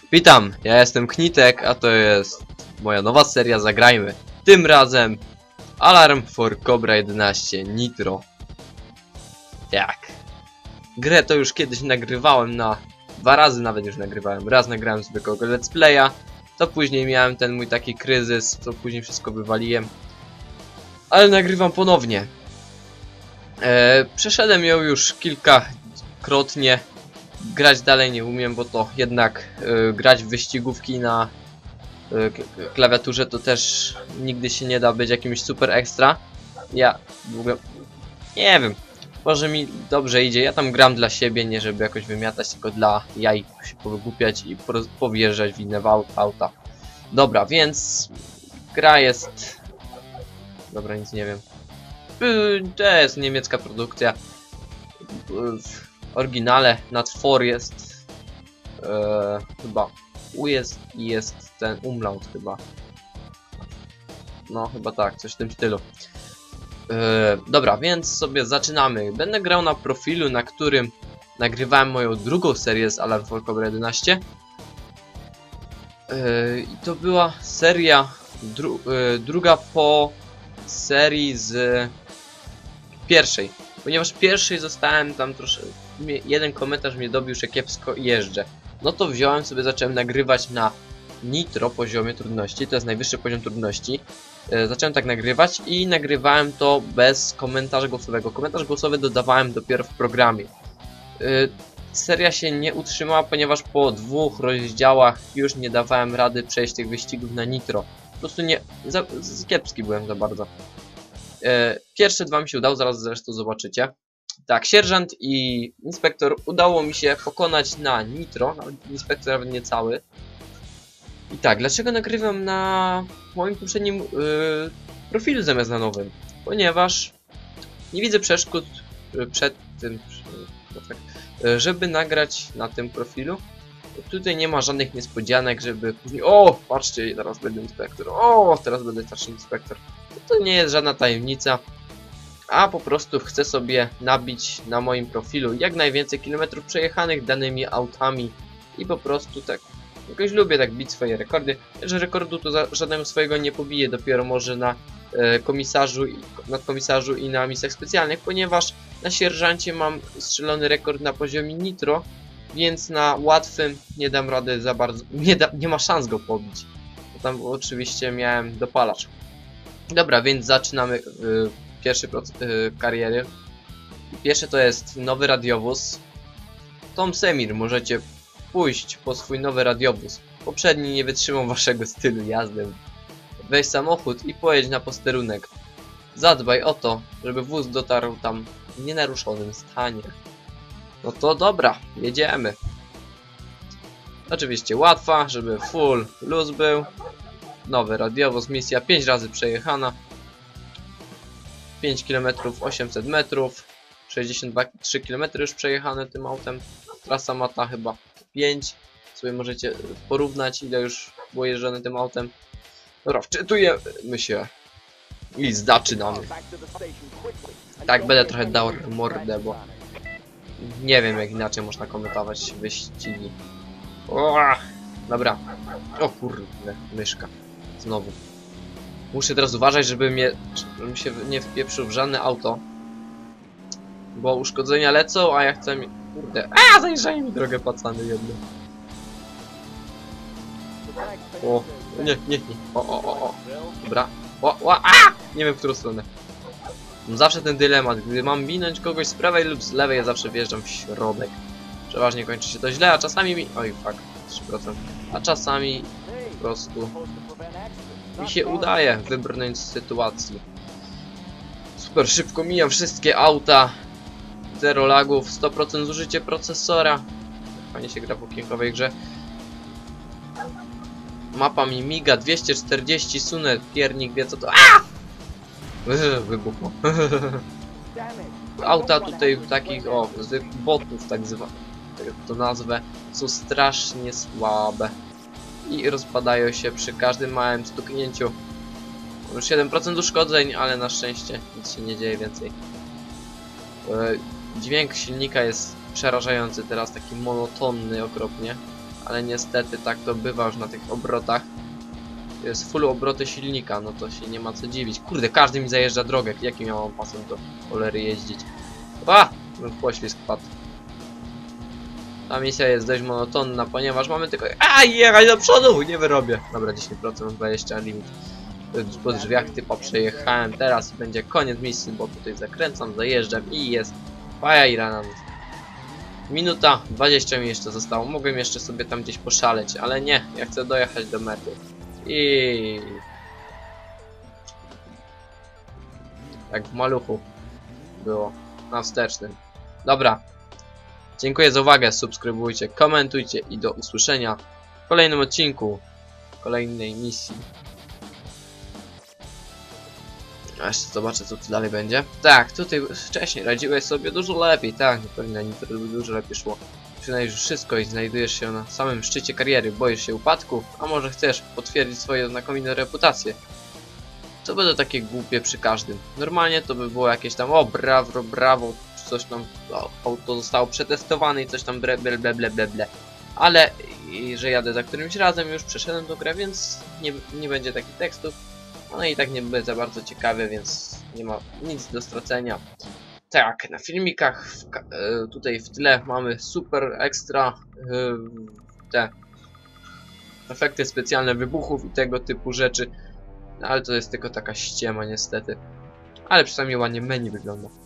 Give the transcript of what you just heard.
Witam, ja jestem Knitek, a to jest moja nowa seria Zagrajmy. Tym razem Alarm for Cobra 11 Nitro. Tak. Grę to już kiedyś nagrywałem dwa razy nawet już nagrywałem. Raz nagrałem zwykłego let's playa, to później miałem ten mój taki kryzys, to później wszystko wywaliłem. Ale nagrywam ponownie. Przeszedłem ją już kilkakrotnie. Grać dalej nie umiem, bo to jednak grać w wyścigówki na klawiaturze to też nigdy się nie da być jakimś super ekstra. Ja w ogóle nie wiem, może mi dobrze idzie, ja tam gram dla siebie, nie żeby jakoś wymiatać, tylko dla jaj się powygłupiać i powjeżdżać w inne auta. Dobra, więc gra jest... Dobra, nic nie wiem. To jest niemiecka produkcja. W oryginale na 4 jest chyba U jest i jest ten umlaut chyba. No chyba tak, coś w tym stylu. Dobra, więc sobie zaczynamy. Będę grał na profilu, na którym nagrywałem moją drugą serię z Alarm for Cobra 11. I to była seria druga po serii z pierwszej. Ponieważ pierwszej zostałem tam troszkę... Jeden komentarz mnie dobił, że kiepsko jeżdżę. No to wziąłem sobie, zacząłem nagrywać na Nitro poziomie trudności. To jest najwyższy poziom trudności. Zacząłem tak nagrywać i nagrywałem to bez komentarza głosowego. Komentarz głosowy dodawałem dopiero w programie. Seria się nie utrzymała, ponieważ po 2 rozdziałach już nie dawałem rady przejść tych wyścigów na Nitro. Po prostu nie... kiepski byłem za bardzo. Pierwsze 2 mi się udało, zaraz zresztą zobaczycie. Tak, sierżant i inspektor udało mi się pokonać na Nitro, nawet inspektor nawet nie cały. I tak, dlaczego nagrywam na moim poprzednim profilu zamiast na nowym? Ponieważ nie widzę przeszkód przed tym, żeby nagrać na tym profilu. Tutaj nie ma żadnych niespodzianek, żeby później... O, patrzcie, teraz będę inspektor. O, teraz będę starszy inspektor. To nie jest żadna tajemnica. A po prostu chcę sobie nabić na moim profilu jak najwięcej kilometrów przejechanych danymi autami. I po prostu tak... Jakoś lubię tak bić swoje rekordy. Że rekordu to żadnego swojego nie pobiję. Dopiero może na nadkomisarzu i na misjach specjalnych. Ponieważ na sierżancie mam strzelony rekord na poziomie Nitro. Więc na łatwym nie dam rady za bardzo, nie ma szans go pobić. Bo tam oczywiście miałem dopalacz. Dobra, więc zaczynamy pierwszy kariery. Pierwszy to jest nowy radiowóz. Tom Semir, możecie pójść po swój nowy radiowóz. Poprzedni nie wytrzymał waszego stylu jazdy. Weź samochód i pojedź na posterunek. Zadbaj o to, żeby wóz dotarł tam w nienaruszonym stanie. No to dobra, jedziemy. Oczywiście łatwa, żeby full luz był. Nowy radiowóz, misja 5 razy przejechana. 5 km 800 metrów. 63 km już przejechane tym autem. Trasa ma ta chyba 5. Sobie możecie porównać, ile już było jeżdżone tym autem. Dobra, wczytujemy się i zaczynamy. Tak, będę trochę dał mordę, bo nie wiem jak inaczej można komentować wyścigi. Dobra. O kurde, myszka. Znowu. Muszę teraz uważać, żebym się nie wpieprzył w żadne auto. Bo uszkodzenia lecą, a ja chcę mi... Kurde. Zajrzają mi drogę pacany jedno. O, nie. O. Dobra. Nie wiem w którą stronę. Mam zawsze ten dylemat, gdy mam minąć kogoś z prawej lub z lewej, ja zawsze wjeżdżam w środek. Przeważnie kończy się to źle, a czasami mi... Oj, fuck, 3%. A czasami po prostu mi się udaje wybrnąć z sytuacji. Super szybko mijam wszystkie auta. 0 lagów, 100% zużycie procesora. Fajnie się gra w okienkowej grze. Mapa mi miga, 240, sunę, piernik wie co to... Wybuchło. Auta tutaj takich, botów tak zwanych, to nazwę, są strasznie słabe. I rozpadają się przy każdym małym stuknięciu. Już 7% uszkodzeń, ale na szczęście nic się nie dzieje więcej. Dźwięk silnika jest przerażający teraz, taki monotonny okropnie. ale niestety tak to bywa już na tych obrotach. To jest full obroty silnika, no to się nie ma co dziwić. Kurde, każdy mi zajeżdża drogę, jakim ja mam pasem do cholery jeździć. Bym w poślizg padł. Ta misja jest dość monotonna, ponieważ mamy tylko... jechać do przodu! Nie wyrobię. Dobra, 10%, 20 limit. Po drzwiach typa przejechałem teraz i będzie koniec misji, bo tutaj zakręcam, zajeżdżam i jest faja i rana. Minuta 20 mi jeszcze zostało. Mogłem jeszcze sobie tam gdzieś poszaleć, ale nie, ja chcę dojechać do mety. I jak w maluchu było na wstecznym. Dobra. Dziękuję za uwagę, subskrybujcie, komentujcie i do usłyszenia w kolejnym odcinku, kolejnej misji. A jeszcze zobaczę, co tu dalej będzie. Tak, tutaj wcześniej radziłeś sobie dużo lepiej, tak, pewnie na Nitro dużo lepiej szło. Przynajmniej już wszystko i znajdujesz się na samym szczycie kariery, boisz się upadków, a może chcesz potwierdzić swoją znakomitą reputację. To by to takie głupie przy każdym. Normalnie to by było jakieś tam, o brawo, brawo, coś tam, auto zostało przetestowane i coś tam ble. Ale że jadę za którymś razem, już przeszedłem tą grę, więc nie będzie takich tekstów. No i tak nie będzie za bardzo ciekawe, więc nie ma nic do stracenia. Tak, na filmikach tutaj w tle mamy super ekstra te efekty specjalne wybuchów i tego typu rzeczy. No, ale to jest tylko taka ściema niestety. Ale przynajmniej ładnie menu wygląda.